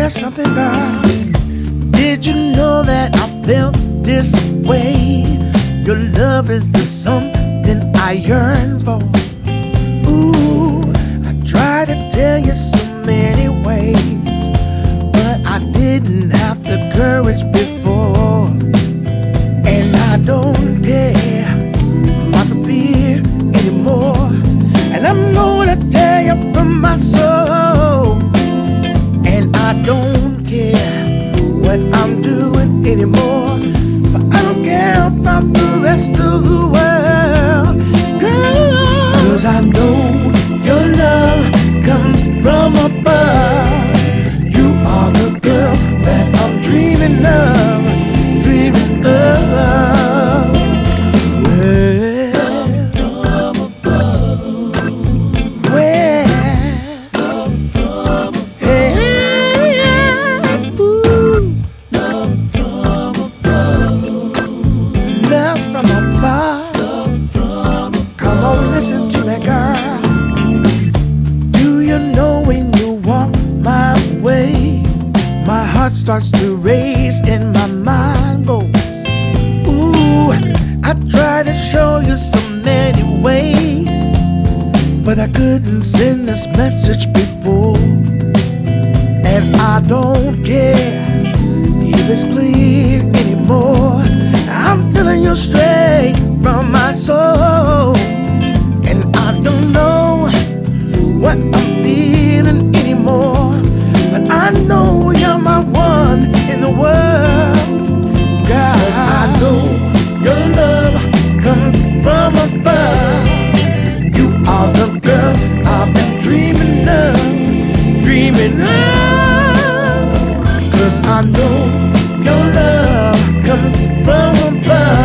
you something, girl. Did you know that I felt this way? Your love is the something I yearn for. Ooh, I tried to tell you so many ways, but I didn't have the courage before. And I don't care about the fear anymore. And I'm gonna tell you from my soul. And I don't care what I'm doing anymore, but I don't care about the rest of the world, girl. 'Cause I know your love comes from above. You are the girl that I'm dreaming of, dreaming of. Listen to me, girl. Do you know when you walk my way, my heart starts to race and my mind goes. Ooh, I tried to show you so many ways, but I couldn't send this message before. And I don't care if it's clear anymore. I'm telling you straight from my soul. And I don't know what I'm feeling anymore, but I know you're my one in the world. God, I know your love comes from above. You are the girl I've been dreaming of, dreaming of. 'Cause I know your love comes from above.